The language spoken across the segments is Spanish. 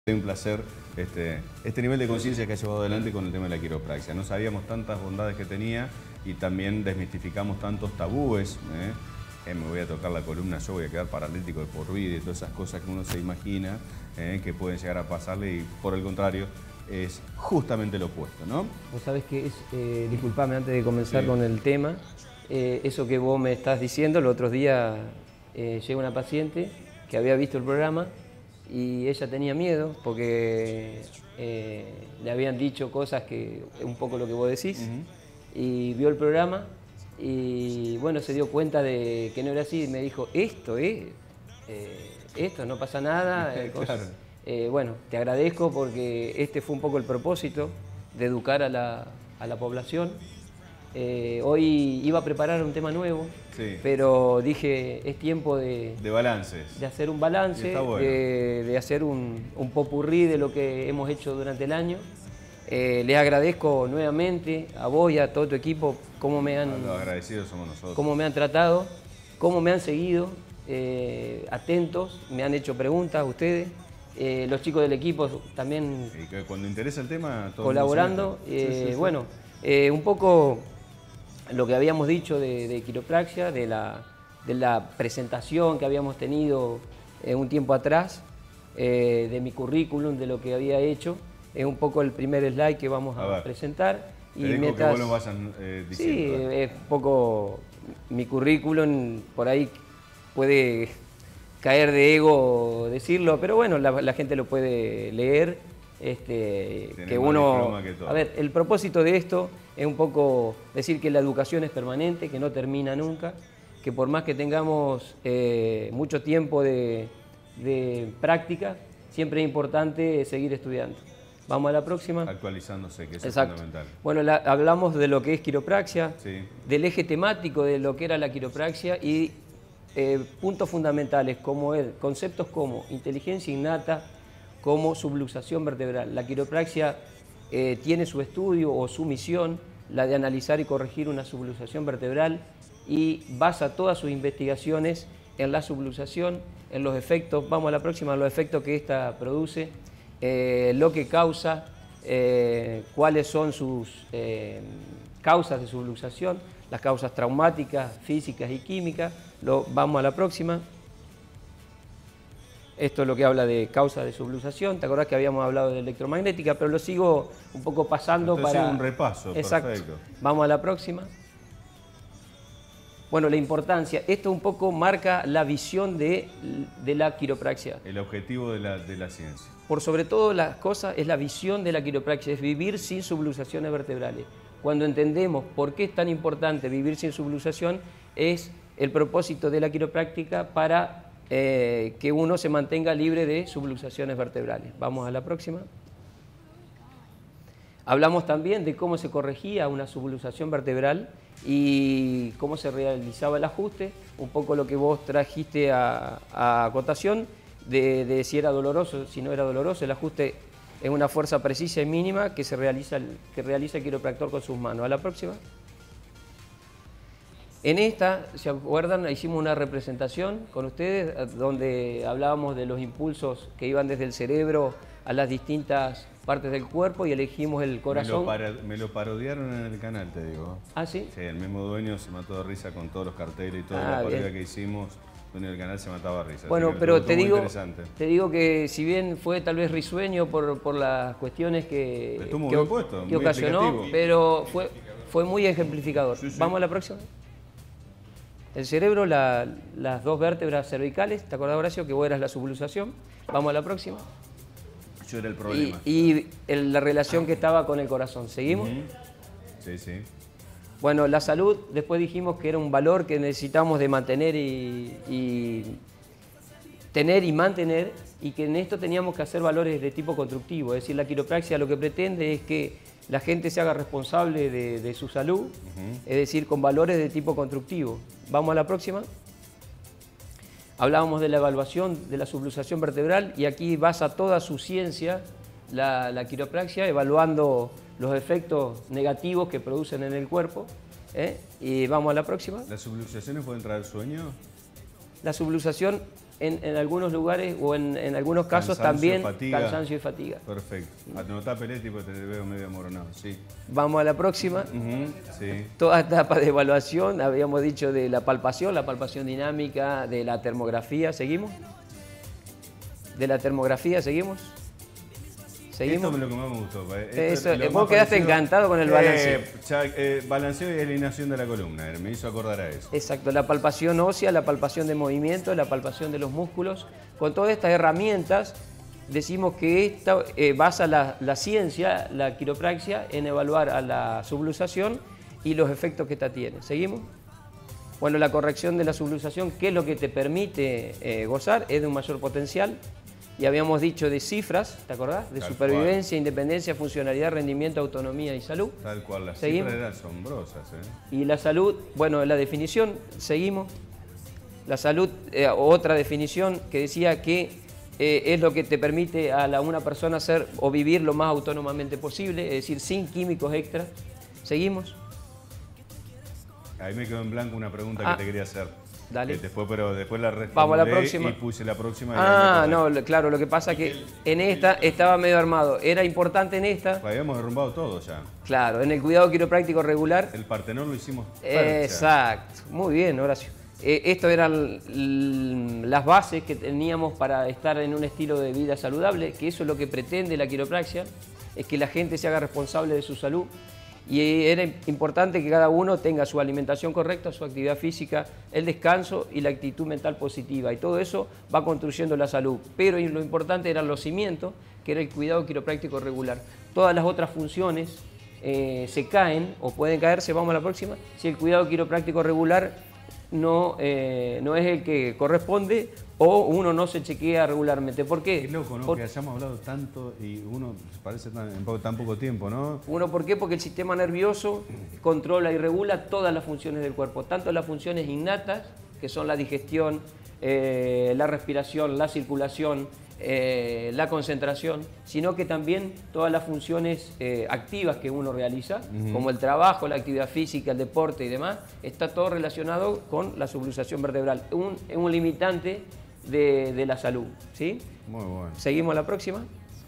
Un placer este nivel de conciencia que ha llevado adelante con el tema de la quiropraxia. No sabíamos tantas bondades que tenía y también desmistificamos tantos tabúes. Me voy a tocar la columna, yo voy a quedar paralítico de por vida y todas esas cosas que uno se imagina que pueden llegar a pasarle, y por el contrario es justamente lo opuesto, ¿no? Vos sabés que es, disculpame antes de comenzar con el tema, eso que vos me estás diciendo, el otro día llega una paciente que había visto el programa y ella tenía miedo porque le habían dicho cosas que un poco lo que vos decís, y vio el programa y bueno, se dio cuenta de que no era así y me dijo, esto no pasa nada. Claro. Bueno, te agradezco porque este fue un poco el propósito de educar a la población. Hoy iba a preparar un tema nuevo, pero dije, es tiempo de balances. De hacer un balance, bueno, de hacer un popurrí de lo que hemos hecho durante el año. Les agradezco nuevamente a vos y a todo tu equipo cómo me han, los agradecidos somos nosotros, cómo me han tratado, cómo me han seguido, atentos, me han hecho preguntas ustedes. Los chicos del equipo también cuando interesa el tema, todo colaborando. Bueno, un poco lo que habíamos dicho de quiropraxia, de la presentación que habíamos tenido un tiempo atrás, de mi currículum, de lo que había hecho. Es un poco el primer slide que vamos a presentar. Y mientras, que vos lo vayan diciendo. Sí, es un poco mi currículum, por ahí puede caer de ego decirlo, pero bueno, la gente lo puede leer. Que uno, a ver, el propósito de esto es un poco decir que la educación es permanente, que no termina nunca, que por más que tengamos mucho tiempo de práctica, siempre es importante seguir estudiando. Vamos a la próxima. Actualizándose, que eso es Exacto. fundamental. Bueno, hablamos de lo que es quiropraxia, del eje temático de lo que era la quiropraxia y puntos fundamentales, como conceptos como inteligencia innata, como subluxación vertebral. La quiropraxia tiene su estudio o su misión, la de analizar y corregir una subluxación vertebral, y basa todas sus investigaciones en la subluxación, en los efectos, vamos a la próxima, los efectos que ésta produce, lo que causa, cuáles son sus causas de subluxación, las causas traumáticas, físicas y químicas. Vamos a la próxima. Esto es lo que habla de causa de subluxación. ¿Te acordás que habíamos hablado de electromagnética? Pero lo sigo un poco pasando para un repaso. Exacto. Perfecto. Vamos a la próxima. Bueno, la importancia. Esto un poco marca la visión de la quiropraxia. El objetivo de la ciencia. Por sobre todo las cosas es la visión de la quiropraxia, es vivir sin subluxaciones vertebrales. Cuando entendemos por qué es tan importante vivir sin subluxación, es el propósito de la quiropráctica para que uno se mantenga libre de subluxaciones vertebrales. Vamos a la próxima. Hablamos también de cómo se corregía una subluxación vertebral y cómo se realizaba el ajuste, un poco lo que vos trajiste a acotación de si era doloroso, si no era doloroso. El ajuste es una fuerza precisa y mínima que realiza el quiropractor con sus manos. A la próxima. En esta, ¿se acuerdan? Hicimos una representación con ustedes donde hablábamos de los impulsos que iban desde el cerebro a las distintas partes del cuerpo y elegimos el corazón. Me lo parodiaron en el canal, te digo. ¿Ah, sí? Sí, el mismo dueño se mató de risa con todos los carteles y toda la parodia que hicimos. El dueño del canal se mataba de risa. Bueno, pero te digo que si bien fue tal vez risueño por las cuestiones que ocasionó, pero fue muy ejemplificador. Sí. Vamos a la próxima. El cerebro, las dos vértebras cervicales, ¿te acordás, Horacio, que vos eras la subluxación? Vamos a la próxima. Yo era el problema. Y la relación que estaba con el corazón. ¿Seguimos? Sí, sí. Bueno, la salud, después dijimos que era un valor que necesitamos de mantener y tener y mantener, y que en esto teníamos que hacer valores de tipo constructivo. Es decir, la quiropraxia lo que pretende es que la gente se haga responsable de su salud, es decir, con valores de tipo constructivo. Vamos a la próxima. Hablábamos de la evaluación de la subluxación vertebral y aquí basa toda su ciencia la quiropraxia, evaluando los efectos negativos que producen en el cuerpo. Y vamos a la próxima. ¿Las subluxaciones pueden traer sueño? La subluxación en algunos lugares o en algunos casos también cansancio y fatiga. Perfecto. Anotá Peletti porque te veo medio amoronado. Sí. Vamos a la próxima. Sí. Toda etapa de evaluación, habíamos dicho de la palpación dinámica, de la termografía. ¿Seguimos? De la termografía, ¿seguimos? Esto es lo que más me gustó. Vos quedaste encantado con el balanceo. Balanceo y alineación de la columna, me hizo acordar a eso. Exacto, la palpación ósea, la palpación de movimiento, la palpación de los músculos. Con todas estas herramientas decimos que esta basa la ciencia, la quiropraxia, en evaluar a la subluxación y los efectos que esta tiene. ¿Seguimos? Bueno, la corrección de la subluxación, ¿qué es lo que te permite gozar? Es de un mayor potencial. Y habíamos dicho de cifras, ¿te acordás? De supervivencia, independencia, funcionalidad, rendimiento, autonomía y salud. Tal cual, las cifras eran asombrosas. Y la salud, bueno, la definición, seguimos. La salud, otra definición que decía que es lo que te permite a una persona hacer o vivir lo más autónomamente posible, es decir, sin químicos extras. ¿Seguimos? Ahí me quedó en blanco una pregunta que te quería hacer. Dale. Pero después la respondí. Vamos a la próxima. Y puse la próxima. No, claro, lo que pasa es que en esta estaba medio armado. Era importante en esta. Habíamos derrumbado todo ya. Claro, en el cuidado quiropráctico regular. El Partenón lo hicimos. Exacto. Muy bien, Horacio. Esto eran las bases que teníamos para estar en un estilo de vida saludable, que eso es lo que pretende la quiropraxia, es que la gente se haga responsable de su salud. Y era importante que cada uno tenga su alimentación correcta, su actividad física, el descanso y la actitud mental positiva. Y todo eso va construyendo la salud. Pero lo importante eran los cimientos, que era el cuidado quiropráctico regular. Todas las otras funciones se caen o pueden caerse, vamos a la próxima, si el cuidado quiropráctico regular no es el que corresponde o uno no se chequea regularmente. ¿Por qué? Es loco, ¿no? Que hayamos hablado tanto y uno parece en tan poco tiempo, ¿no? ¿Por qué? Porque el sistema nervioso controla y regula todas las funciones del cuerpo, tanto las funciones innatas, que son la digestión, la respiración, la circulación, la concentración, sino que también todas las funciones activas que uno realiza, como el trabajo, la actividad física, el deporte y demás, está todo relacionado con la subluxación vertebral. Es un limitante de la salud, ¿sí? Muy bueno. ¿Seguimos a la próxima?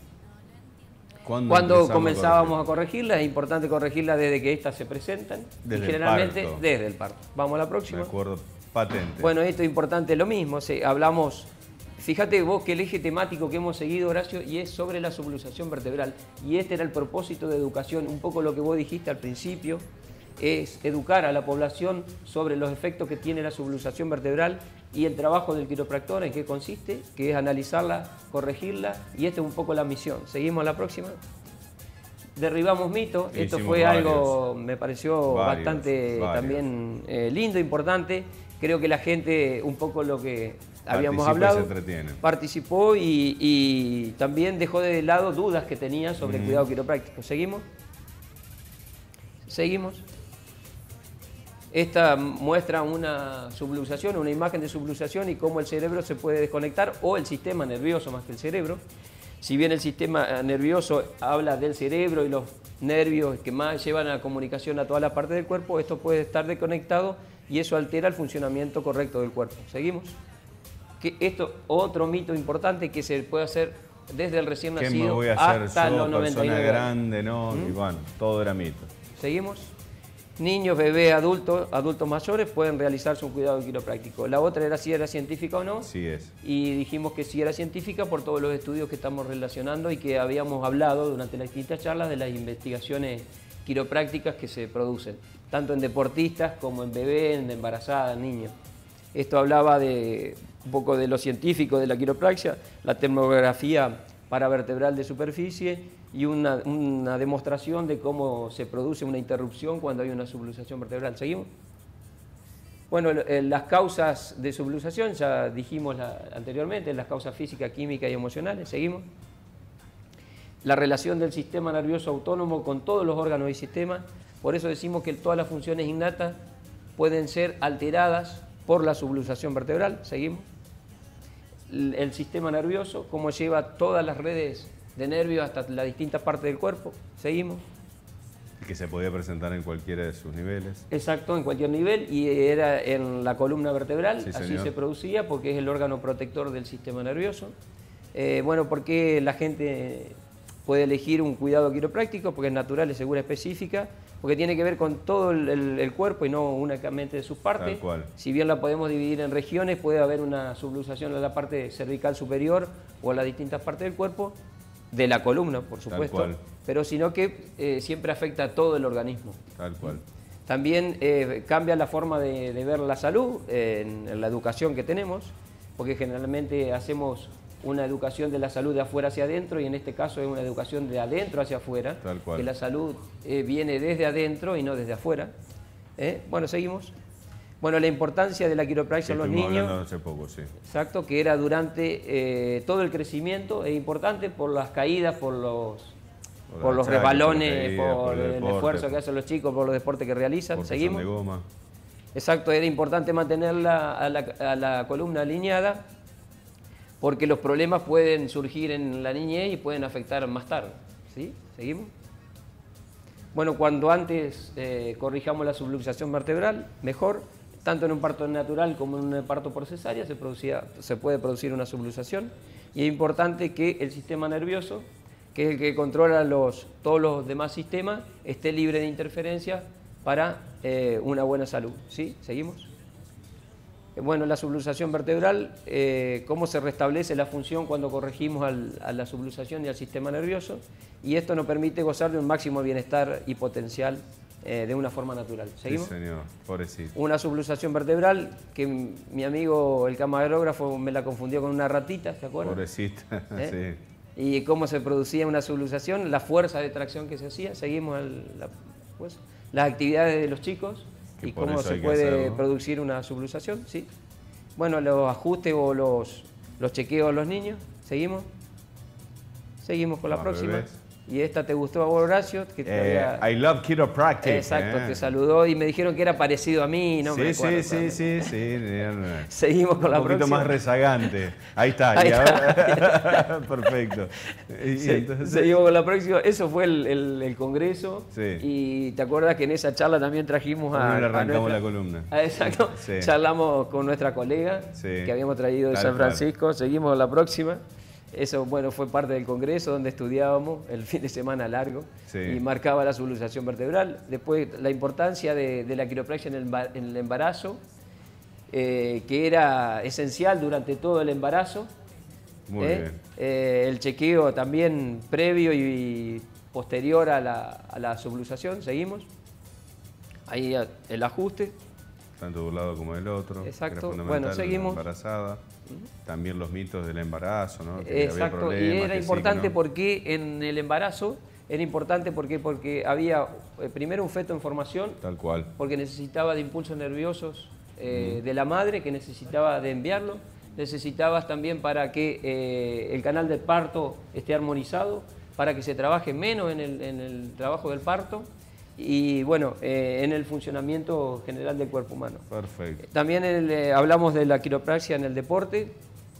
¿Cuándo comenzábamos a corregirla? Es importante corregirla desde que estas se presentan y generalmente desde el parto. Vamos a la próxima. De acuerdo, patente. Bueno, esto es importante, lo mismo, hablamos, fíjate vos que el eje temático que hemos seguido, Horacio, y es sobre la subluxación vertebral. Y este era el propósito de educación, un poco lo que vos dijiste al principio, es educar a la población sobre los efectos que tiene la subluxación vertebral y el trabajo del quiropractor, en qué consiste, que es analizarla, corregirla, y esta es un poco la misión. ¿Seguimos a la próxima? Derribamos mitos, esto fue algo, me pareció bastante también lindo, importante. Creo que la gente, un poco lo que habíamos hablado, participó y también dejó de lado dudas que tenía sobre el cuidado quiropráctico. ¿Seguimos? ¿Seguimos? Esta muestra una subluxación, una imagen de subluxación y cómo el cerebro se puede desconectar, o el sistema nervioso más que el cerebro. Si bien el sistema nervioso habla del cerebro y los nervios que más llevan a la comunicación a toda la parte del cuerpo, esto puede estar desconectado y eso altera el funcionamiento correcto del cuerpo. ¿Seguimos? Esto, otro mito importante que se puede hacer desde el recién nacido ¿qué me voy a hacer hasta yo, los 99 persona grande, no? Y bueno, todo era mito. ¿Seguimos? Niños, bebés, adultos mayores pueden realizarse un cuidado quiropráctico. La otra era si era científica o no. Sí es. Y dijimos que sí era científica por todos los estudios que estamos relacionando y que habíamos hablado durante las distintas charlas de las investigaciones quiroprácticas que se producen, tanto en deportistas como en bebés, en embarazadas, en niños. Esto hablaba de un poco de lo científico de la quiropraxia, la termografía paravertebral de superficie y una demostración de cómo se produce una interrupción cuando hay una subluxación vertebral. ¿Seguimos? Bueno, las causas de subluxación, ya dijimos anteriormente, las causas físicas, químicas y emocionales. ¿Seguimos? La relación del sistema nervioso autónomo con todos los órganos y sistemas. Por eso decimos que todas las funciones innatas pueden ser alteradas por la subluxación vertebral. ¿Seguimos? El sistema nervioso, cómo lleva todas las redes de nervios hasta las distintas partes del cuerpo. ¿Seguimos? Que se podía presentar en cualquiera de sus niveles. Exacto, en cualquier nivel, y era en la columna vertebral, sí, así señor. Se producía, porque es el órgano protector del sistema nervioso. Bueno, ¿por qué la gente puede elegir un cuidado quiropráctico? Porque es natural, es segura, específica, porque tiene que ver con todo el cuerpo y no únicamente de sus partes. Tal cual. Si bien la podemos dividir en regiones, puede haber una subluxación a la parte cervical superior o a las distintas partes del cuerpo, de la columna, por supuesto, pero sino que siempre afecta a todo el organismo. Tal cual. También cambia la forma de ver la salud en la educación que tenemos, porque generalmente hacemos una educación de la salud de afuera hacia adentro, y en este caso es una educación de adentro hacia afuera, que la salud viene desde adentro y no desde afuera. Bueno, seguimos. Bueno, la importancia de la quiropraxia en los niños, hace poco, sí. Exacto, que era durante todo el crecimiento, es importante por las caídas, por los resbalones, por el esfuerzo que hacen los chicos, por los deportes que realizan. Seguimos. De goma. Exacto, era importante mantenerla a la columna alineada, porque los problemas pueden surgir en la niñez y pueden afectar más tarde. ¿Sí? ¿Seguimos? Bueno, cuando antes corrijamos la subluxación vertebral, mejor. Tanto en un parto natural como en un parto por cesárea se puede producir una subluxación, y es importante que el sistema nervioso, que es el que controla todos los demás sistemas, esté libre de interferencia para una buena salud. ¿Sí? ¿Seguimos? Bueno, la subluxación vertebral, cómo se restablece la función cuando corregimos a la subluxación y al sistema nervioso, y esto nos permite gozar de un máximo bienestar y potencial de una forma natural. ¿Seguimos? Sí, señor. Pobrecito. Una subluxación vertebral que mi amigo el camarógrafo me la confundió con una ratita, ¿se acuerdan? Pobrecita, sí. Y cómo se producía una subluxación, la fuerza de tracción que se hacía. Seguimos las actividades de los chicos y cómo se puede producir una subluxación, ¿sí? Bueno, los ajustes o los chequeos a los niños. ¿Seguimos? Seguimos con la próxima. Bebés. Y esta te gustó a vos, Horacio. Que I love chiropractic. Exacto, te saludó y me dijeron que era parecido a mí. No me acuerdo, sí. Seguimos con la próxima. Un poquito más rezagante. Ahí está. Ahora... Perfecto. Seguimos con la próxima. Eso fue el congreso. Sí. Y te acuerdas que en esa charla también trajimos le arrancamos la columna. Exacto. Sí. Charlamos con nuestra colega que habíamos traído de San Francisco. Seguimos con la próxima. Eso, bueno, fue parte del congreso donde estudiábamos el fin de semana largo y marcaba la subluxación vertebral. Después, la importancia de la quiropraxia en el embarazo, que era esencial durante todo el embarazo. Muy bien. El chequeo también previo y posterior a la subluxación. Seguimos. Ahí el ajuste. Tanto de un lado como del otro. Exacto. Bueno, seguimos. Embarazada. También los mitos del embarazo, ¿no? Que exacto, había y era importante porque en el embarazo era importante porque había primero un feto en formación. Tal cual. Porque necesitaba de impulsos nerviosos de la madre, que necesitaba de enviarlo. Necesitabas también para que el canal del parto esté armonizado, para que se trabaje menos en el trabajo del parto. Y bueno, en el funcionamiento general del cuerpo humano. Perfecto. También hablamos de la quiropraxia en el deporte,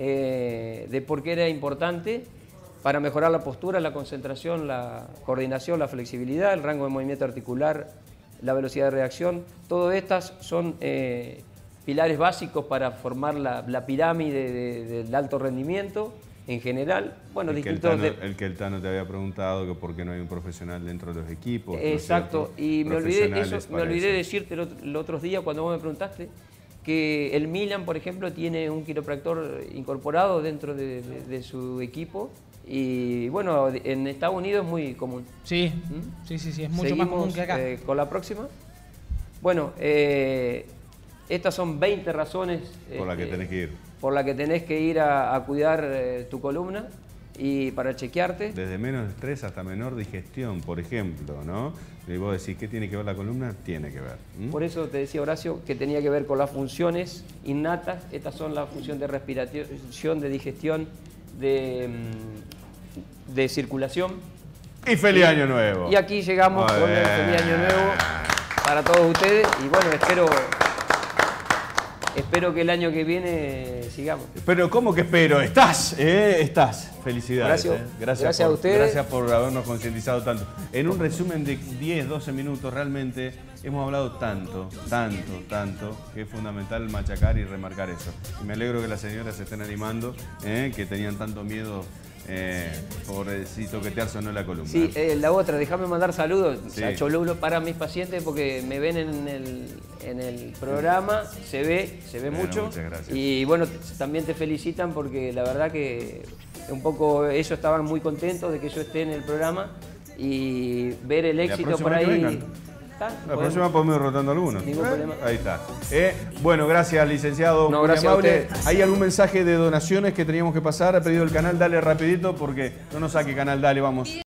de por qué era importante para mejorar la postura, la concentración, la coordinación, la flexibilidad, el rango de movimiento articular, la velocidad de reacción. Todas estas son pilares básicos para formar la pirámide del alto rendimiento. En general, bueno, el que el Tano te había preguntado que por qué no hay un profesional dentro de los equipos. Exacto, ¿no? Y me olvidé decirte los otros días cuando vos me preguntaste que el Milan, por ejemplo, tiene un quiropractor incorporado dentro de su equipo. Y bueno, en Estados Unidos es muy común. Sí, sí, es mucho más común que acá. Con la próxima. Bueno, estas son 20 razones por las que tenés que ir. Por la que tenés que ir a cuidar tu columna y para chequearte. Desde menos estrés hasta menor digestión, por ejemplo, ¿no? Y vos decís, ¿qué tiene que ver la columna? Tiene que ver. Por eso te decía, Horacio, que tenía que ver con las funciones innatas. Estas son las funciones de respiración, de digestión, de circulación. Y feliz año nuevo. Y aquí llegamos con el feliz año nuevo para todos ustedes. Y bueno, espero que el año que viene sigamos. Pero ¿cómo que espero? Estás. Felicidades. Gracias a ustedes. Gracias por habernos concientizado tanto. En un resumen de 10, 12 minutos realmente hemos hablado tanto, que es fundamental machacar y remarcar eso. Y me alegro que las señoras se estén animando, que tenían tanto miedo por si toquetearse o no la columna. Sí, la otra, déjame mandar saludos a Cholulo para mis pacientes porque me ven en el programa, se ve mucho. Muchas gracias. Y bueno, también te felicitan porque la verdad que un poco ellos estaban muy contentos de que yo esté en el programa y ver el éxito por ahí. La próxima podemos ir rotando algunos. Ningún problema. Ahí está. Bueno, gracias, licenciado. No, gracias amable. a usted. ¿Hay algún mensaje de donaciones que teníamos que pasar? Ha pedido el canal, dale rapidito porque no nos saque canal, dale, vamos.